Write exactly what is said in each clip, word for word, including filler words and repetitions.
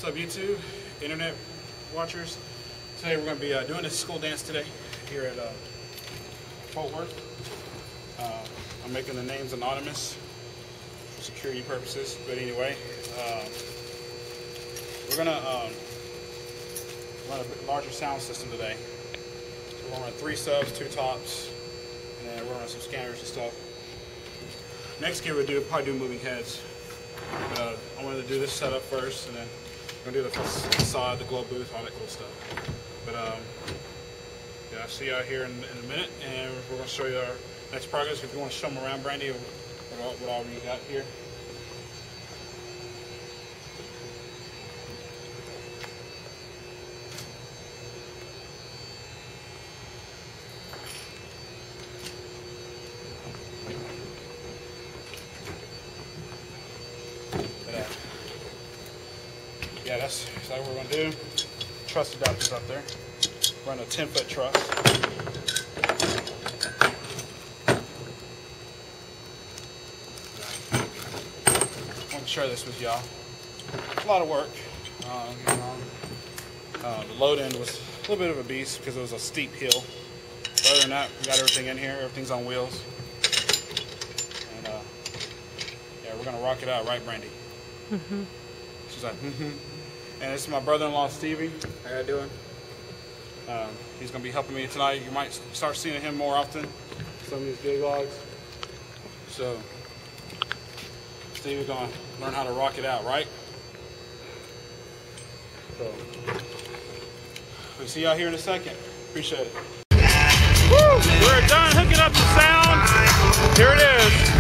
What's up, YouTube, internet watchers? Today we're going to be uh, doing a school dance today here at uh, Fort Worth. Uh, I'm making the names anonymous for security purposes, but anyway, uh, we're going to um, run a bit larger sound system today. So we're going to run three subs, two tops, and then we're going to run some scanners and stuff. Next gear we'll do probably do moving heads, but uh, I wanted to do this setup first, and then we're going to do the facade, the glow booth, all that cool stuff. But um, yeah, I'll see you out here in, in a minute, and we're going to show you our next progress. If you want to show them around, Brandy, what all, what all we got here. Yeah, that's exactly what we're going to do. Truss adapters up there. Run a ten foot truss. I want to share this with y'all. A lot of work. Um, you know, uh, the load end was a little bit of a beast because it was a steep hill. But other than that, we got everything in here. Everything's on wheels. And uh, yeah, we're going to rock it out, right, Brandy? Mm-hmm. She's like, mm-hmm. And this is my brother-in-law, Stevie. How you doing? Um, he's going to be helping me tonight. You might start seeing him more often. Some of these gig logs. So, Stevie's going to learn how to rock it out, right? So, we'll see y'all here in a second. Appreciate it. Woo! We're done hooking up the sound. Here it is.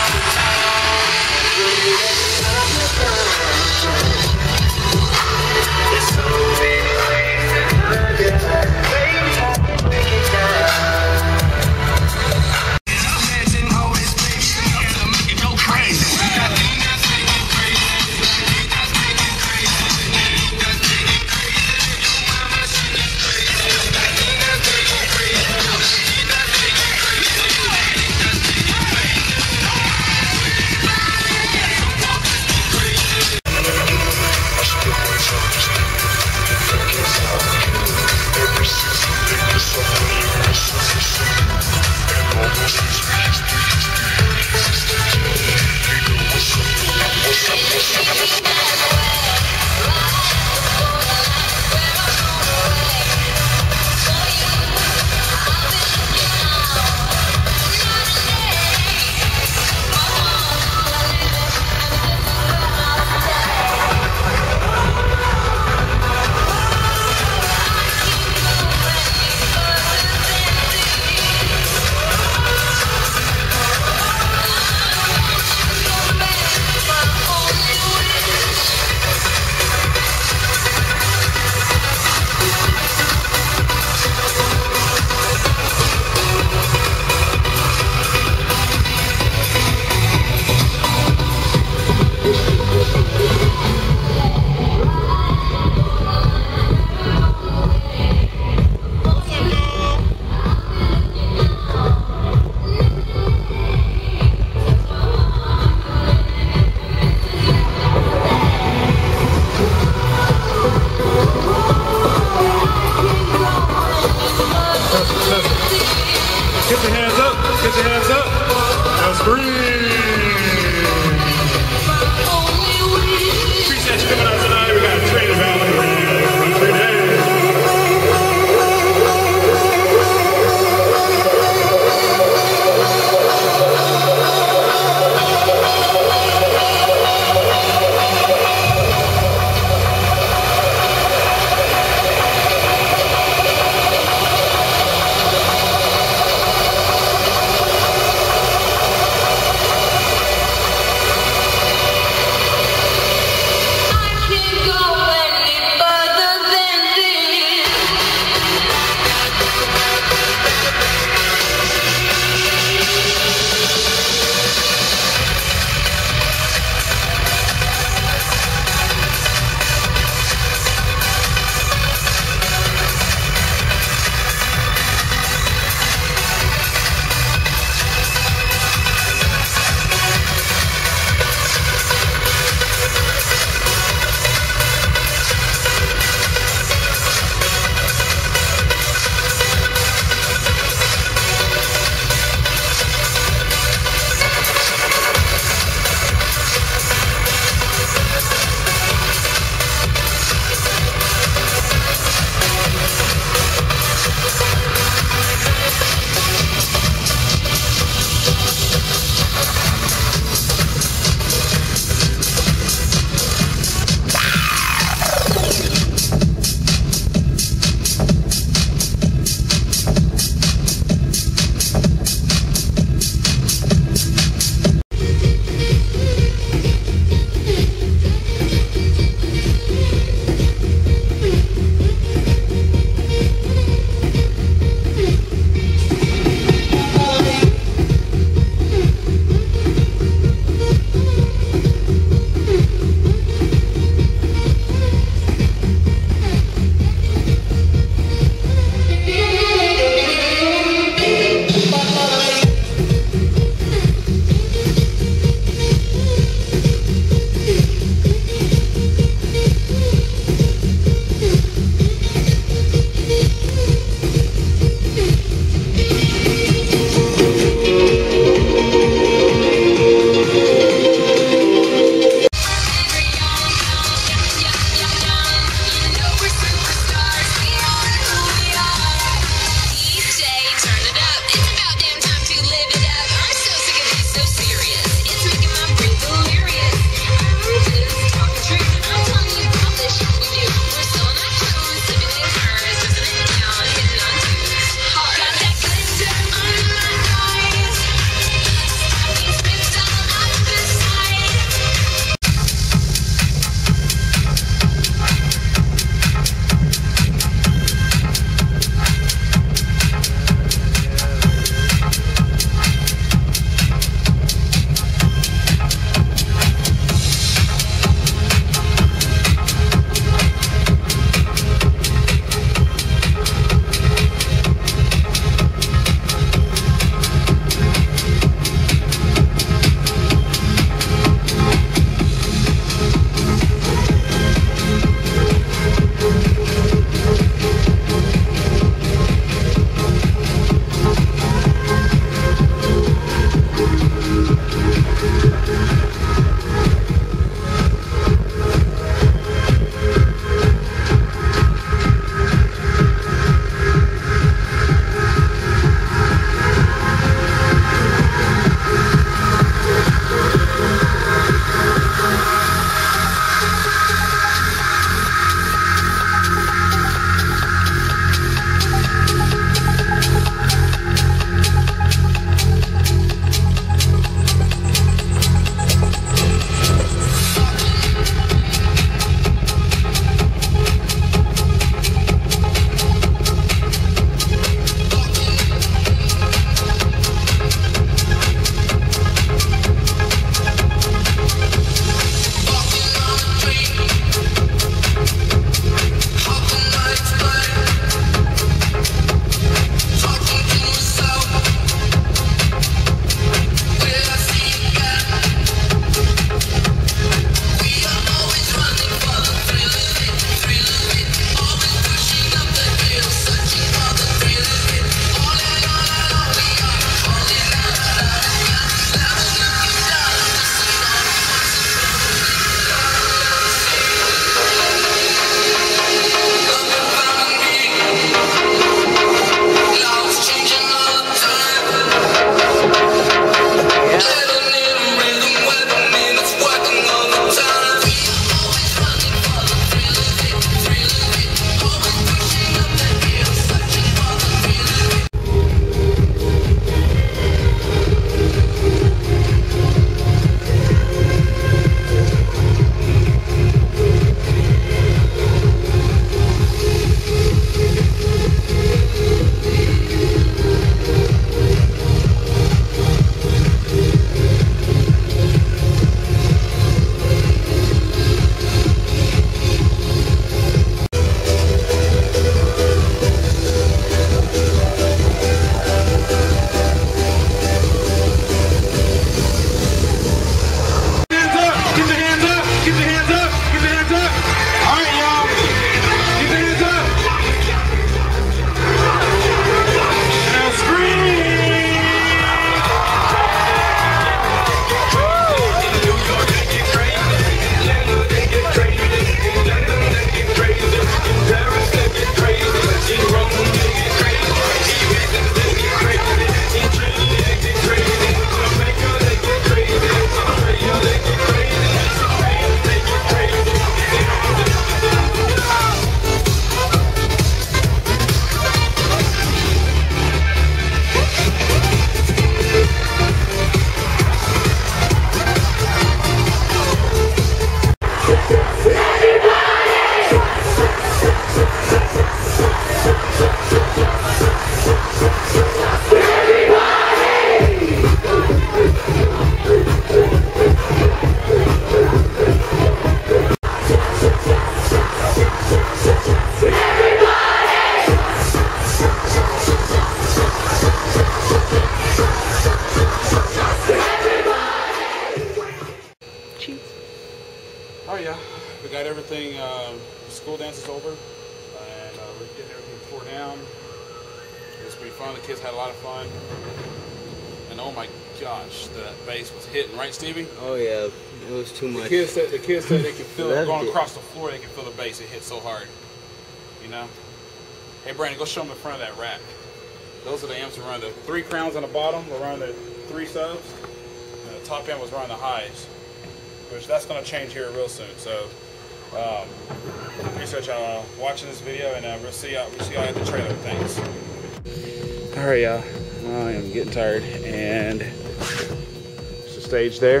school dance is over, and uh, we're getting everything tore down. It was pretty fun. The kids had a lot of fun. And oh my gosh, the bass was hitting, right, Stevie? Oh yeah, it was too much. The kids said, the kids said they could feel it going it. across the floor. They could feel the bass. It hit so hard, you know. Hey, Brandon, go show them in front of that rack. Those are the amps that run the three crowns on the bottom. We're running the three subs, and the top end was running the highs, which that's going to change here real soon. So, um, appreciate y'all watching this video, and uh, we'll see y'all. We'll see y'all at the trailer. Thanks. All right, y'all. I am getting tired, and it's the stage there.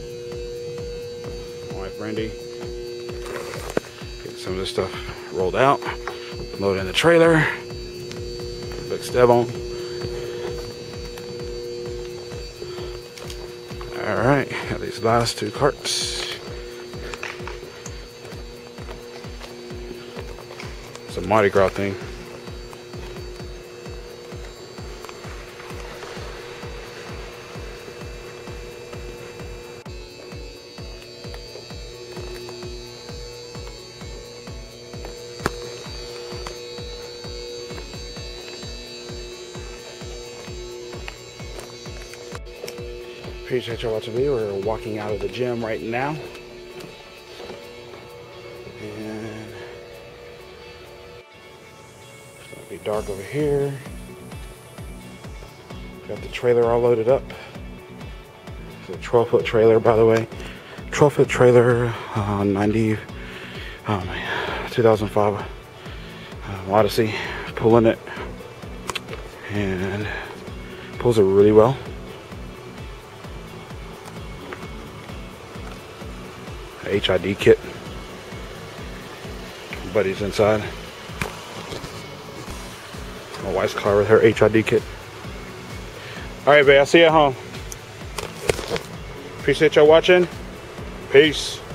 My wife Brandy getting some of this stuff rolled out, load in the trailer, big step on. All right, got these last two carts. It's a Mardi Gras thing. Appreciate y'all watching the video. We're walking out of the gym right now. And it's gonna be dark over here. Got the trailer all loaded up. It's a twelve foot trailer, by the way. twelve foot trailer, uh, ninety, oh man, two thousand five uh, Odyssey, pulling it. And pulls it really well. H I D kit. Buddy's inside. My wife's car with her H I D kit. Alright, babe, I'll see you at home. Appreciate y'all watching. Peace.